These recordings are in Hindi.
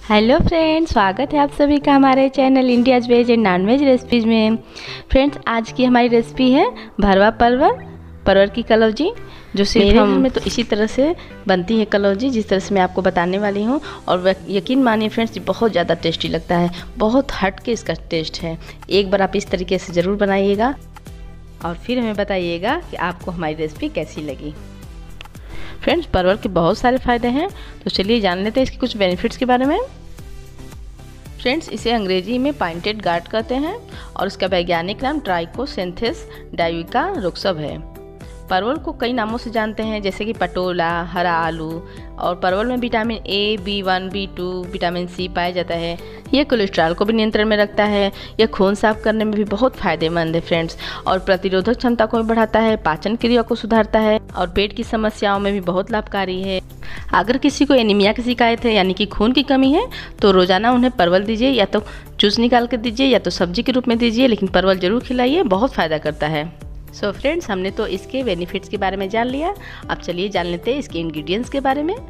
हेलो फ्रेंड्स, स्वागत है आप सभी का हमारे channel India's veg and non veg recipes में। फ्रेंड्स, आज की हमारी रेसिपी है भरवा परवल की कलौजी, जो सिर्फ मेरे घर में तो इसी तरह से बनती है कलौजी, जिस तरह से मैं आपको बताने वाली हूँ। और यकीन मानिए फ्रेंड्स, ये बहुत ज़्यादा टेस्टी लगता है, बहुत हट के इसका टेस्ट है। एक बार आप इस तरीके से ज़रूर बनाइएगा और फिर हमें बताइएगा कि आपको हमारी रेसिपी कैसी लगी। फ्रेंड्स, परवल के बहुत सारे फ़ायदे हैं, तो चलिए जान लेते हैं इसके कुछ बेनिफिट्स के बारे में। फ्रेंड्स, इसे अंग्रेजी में पॉइंटेड गार्ड कहते हैं और इसका वैज्ञानिक नाम ट्राइकोसिंथेस डाइविका रोक्सब है। परवल को कई नामों से जानते हैं, जैसे कि पटोला, हरा आलू। और परवल में vitamin A, B1, B2, vitamin C पाया जाता है। यह कोलेस्ट्रॉल को भी नियंत्रण में रखता है। यह खून साफ करने में भी बहुत फायदेमंद है फ्रेंड्स, और प्रतिरोधक क्षमता को भी बढ़ाता है, पाचन क्रिया को सुधारता है और पेट की समस्याओं में भी बहुत लाभकारी है। अगर किसी को एनीमिया की शिकायत है, यानी कि खून की कमी है, तो रोज़ाना उन्हें परवल दीजिए, या तो जूस निकाल कर दीजिए या तो सब्जी के रूप में दीजिए, लेकिन परवल जरूर खिलाइए, बहुत फ़ायदा करता है। सो फ्रेंड्स, हमने तो इसके बेनिफिट्स के बारे में जान लिया। अब चलिए जान लेते हैं इसके इंग्रेडिएंट्स के बारे में।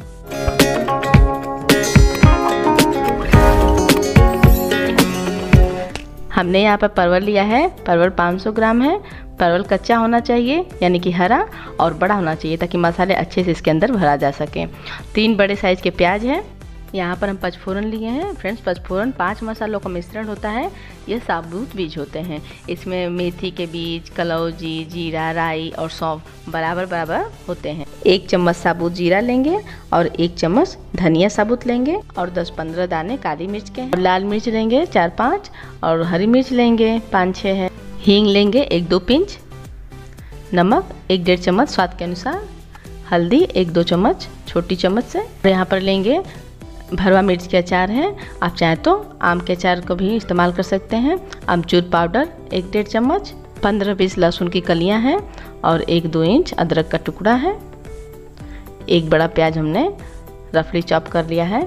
हमने यहाँ पर परवल लिया है, परवल 500 ग्राम है। परवल कच्चा होना चाहिए, यानी कि हरा, और बड़ा होना चाहिए ताकि मसाले अच्छे से इसके अंदर भरा जा सके। 3 बड़े साइज़ के प्याज हैं। यहाँ पर हम पचफोरन लिए हैं। फ्रेंड्स, पचफोरन 5 मसालों का मिश्रण होता है। यह साबुत बीज होते हैं। इसमें मेथी के बीज, कलौजी, जीरा, राई और सौंफ बराबर बराबर होते हैं। 1 चम्मच साबुत जीरा लेंगे और 1 चम्मच धनिया साबुत लेंगे और 10-15 दाने काली मिर्च के हैं। लाल मिर्च लेंगे 4-5 और हरी मिर्च लेंगे 5-6 है। हींग लेंगे 1-2 पिंच। नमक 1-1.5 चम्मच स्वाद के अनुसार। हल्दी 1-2 चम्मच छोटी चम्मच से। यहाँ पर लेंगे भरवा मिर्च के अचार है। आप चाहें तो आम के अचार को भी इस्तेमाल कर सकते हैं। अमचूर पाउडर 1-1.5 चम्मच। 15-20 लहसुन की कलियां हैं और 1-2 इंच अदरक का टुकड़ा है। 1 बड़ा प्याज हमने रफली चॉप कर लिया है।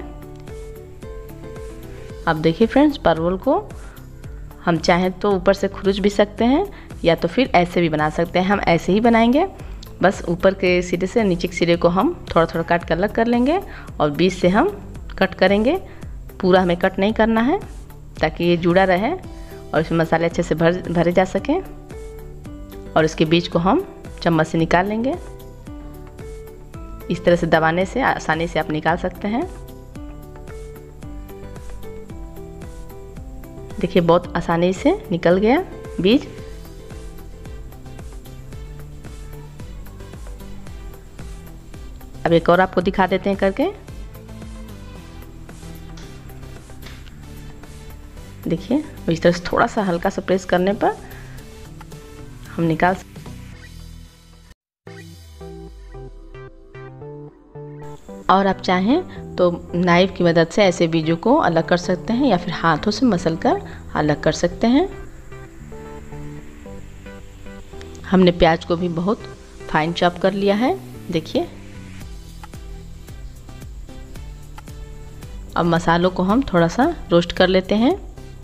अब देखिए फ्रेंड्स, परवल को हम चाहें तो ऊपर से खुरच भी सकते हैं, या तो फिर ऐसे भी बना सकते हैं। हम ऐसे ही बनाएंगे, बस ऊपर के सिरे से नीचे के सिरे को हम थोड़ा थोड़ा काट कर अलग कर लेंगे और बीच से हम कट करेंगे। पूरा हमें कट नहीं करना है, ताकि ये जुड़ा रहे और इसमें मसाले अच्छे से भरे जा सकें। और इसके बीच को हम चम्मच से निकाल लेंगे। इस तरह से दबाने से आसानी से आप निकाल सकते हैं। देखिए, बहुत आसानी से निकल गया बीज। अब एक और आपको दिखा देते हैं करके। देखिए, इस तरह से थोड़ा सा हल्का सा प्रेस करने पर हम निकाल सकते। और आप चाहें तो नाइफ की मदद से ऐसे बीजों को अलग कर सकते हैं, या फिर हाथों से मसल कर अलग कर सकते हैं। हमने प्याज को भी बहुत फाइन चॉप कर लिया है। देखिए, अब मसालों को हम थोड़ा सा रोस्ट कर लेते हैं।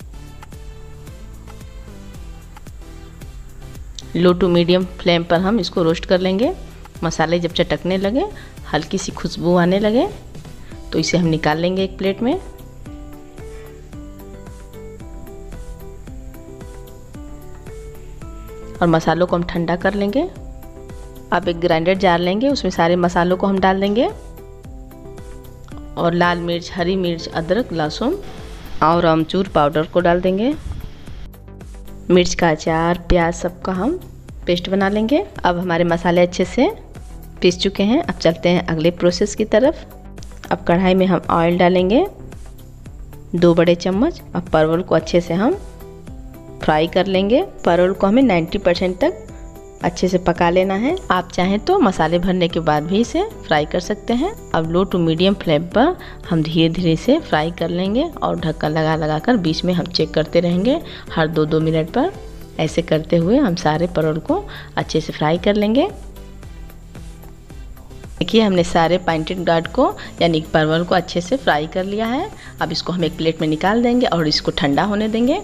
लो टू मीडियम फ्लेम पर हम इसको रोस्ट कर लेंगे। मसाले जब चटकने लगे, हल्की सी खुशबू आने लगे, तो इसे हम निकाल लेंगे एक प्लेट में। और मसालों को हम ठंडा कर लेंगे। अब एक ग्राइंडर जार लेंगे, उसमें सारे मसालों को हम डाल देंगे और लाल मिर्च, हरी मिर्च, अदरक, लहसुन और अमचूर पाउडर को डाल देंगे। मिर्च का अचार, प्याज, सबका हम पेस्ट बना लेंगे। अब हमारे मसाले अच्छे से पीस चुके हैं। अब चलते हैं अगले प्रोसेस की तरफ। अब कढ़ाई में हम ऑयल डालेंगे 2 बड़े चम्मच। अब परवल को अच्छे से हम फ्राई कर लेंगे। परवल को हमें 90% तक अच्छे से पका लेना है। आप चाहें तो मसाले भरने के बाद भी इसे फ्राई कर सकते हैं। अब लो टू मीडियम फ्लेम पर हम धीरे धीरे से फ्राई कर लेंगे और ढक्कन लगा कर बीच में हम चेक करते रहेंगे हर 2-2 मिनट पर। ऐसे करते हुए हम सारे परवल को अच्छे से फ्राई कर लेंगे। देखिए, हमने सारे पॉइंटेड गार्ड को, यानी परवल को अच्छे से फ्राई कर लिया है। अब इसको हम एक प्लेट में निकाल देंगे और इसको ठंडा होने देंगे।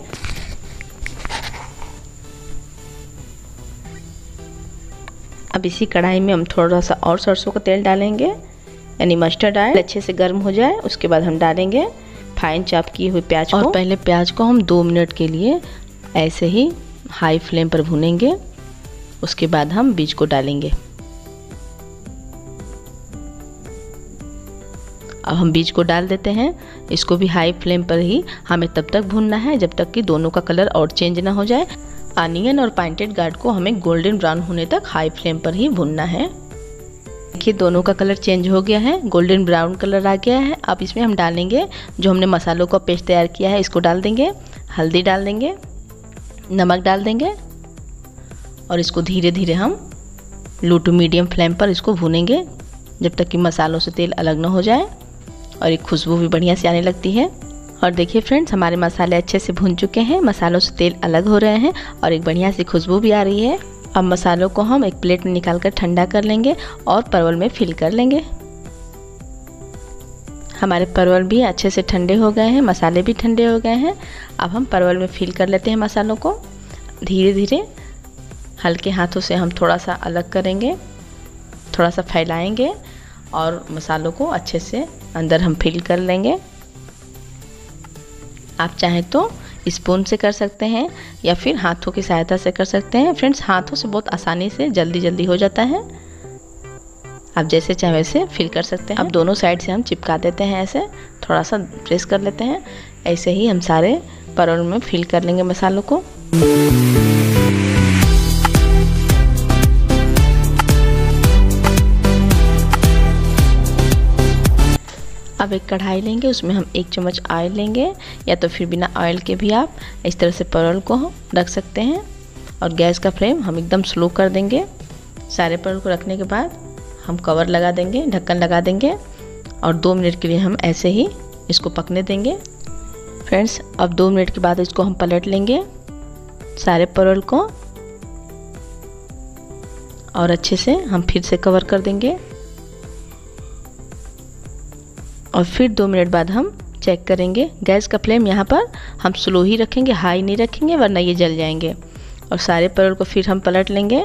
अब इसी कढ़ाई में हम थोड़ा सा और सरसों का तेल डालेंगे यानी मस्टर्ड ऑयल अच्छे से गर्म हो जाए। उसके बाद हम डालेंगे फाइन चॉप किए हुए प्याज को। और पहले प्याज को हम 2 मिनट के लिए ऐसे ही हाई फ्लेम पर भूनेंगे। उसके बाद हम बीज को डालेंगे। अब हम बीज को डाल देते हैं। इसको भी हाई फ्लेम पर ही हमें तब तक भूनना है जब तक कि दोनों का कलर और चेंज ना हो जाए। अनियन और पॉइंटेड गार्ड को हमें गोल्डन ब्राउन होने तक हाई फ्लेम पर ही भूनना है। देखिए दोनों का कलर चेंज हो गया है, गोल्डन ब्राउन कलर आ गया है। अब इसमें हम डालेंगे जो हमने मसालों का पेस्ट तैयार किया है, इसको डाल देंगे। हल्दी डाल देंगे, नमक डाल देंगे और इसको धीरे धीरे हम लो टू मीडियम फ्लेम पर इसको भूनेंगे जब तक कि मसालों से तेल अलग ना हो जाए और एक खुशबू भी बढ़िया से आने लगती है। और देखिए फ्रेंड्स, हमारे मसाले अच्छे से भून चुके हैं, मसालों से तेल अलग हो रहे हैं और एक बढ़िया सी खुशबू भी आ रही है। अब मसालों को हम एक प्लेट में निकाल कर ठंडा कर लेंगे और परवल में फिल कर लेंगे। हमारे परवल भी अच्छे से ठंडे हो गए हैं, मसाले भी ठंडे हो गए हैं। अब हम परवल में फिल कर लेते हैं मसालों को। धीरे धीरे हल्के हाथों से हम थोड़ा सा अलग करेंगे, थोड़ा सा फैलाएंगे और मसालों को अच्छे से अंदर हम फिल कर लेंगे। आप चाहें तो स्पून से कर सकते हैं या फिर हाथों की सहायता से कर सकते हैं। फ्रेंड्स, हाथों से बहुत आसानी से जल्दी हो जाता है। आप जैसे चाहे वैसे फिल कर सकते हैं। अब दोनों साइड से हम चिपका देते हैं, ऐसे थोड़ा सा प्रेस कर लेते हैं। ऐसे ही हम सारे परवल में फिल कर लेंगे मसालों को। अब एक कढ़ाई लेंगे, उसमें हम 1 चम्मच ऑयल लेंगे या तो फिर बिना ऑयल के भी आप इस तरह से परवल को रख सकते हैं। और गैस का फ्लेम हम एकदम स्लो कर देंगे। सारे परवल को रखने के बाद हम कवर लगा देंगे, ढक्कन लगा देंगे और 2 मिनट के लिए हम ऐसे ही इसको पकने देंगे। फ्रेंड्स, अब 2 मिनट के बाद इसको हम पलट लेंगे सारे परवल को और अच्छे से हम फिर से कवर कर देंगे। और फिर 2 मिनट बाद हम चेक करेंगे। गैस का फ्लेम यहाँ पर हम स्लो ही रखेंगे, हाई नहीं रखेंगे वरना ये जल जाएंगे। और सारे परवल को फिर हम पलट लेंगे।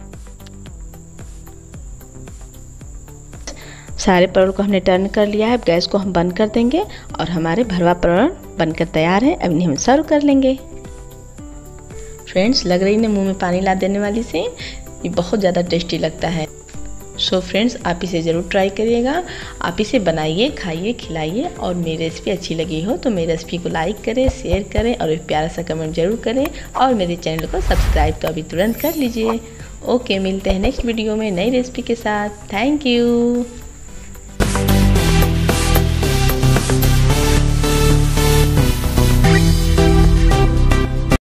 सारे परवल को हमने टर्न कर लिया है। अब गैस को हम बंद कर देंगे और हमारे भरवा परवल बनकर तैयार है। अब इन्हें हम सर्व कर लेंगे। फ्रेंड्स, लग रही ना मुँह में पानी ला देने वाली से, ये बहुत ज़्यादा टेस्टी लगता है। सो फ्रेंड्स, आप इसे ज़रूर ट्राई करिएगा। आप इसे बनाइए, खाइए, खिलाइए। और मेरी रेसिपी अच्छी लगी हो तो मेरी रेसिपी को लाइक करें, शेयर करें और एक प्यारा सा कमेंट जरूर करें। और मेरे चैनल को सब्सक्राइब तो अभी तुरंत कर लीजिए। ओके, मिलते हैं नेक्स्ट वीडियो में नई रेसिपी के साथ। Thank you.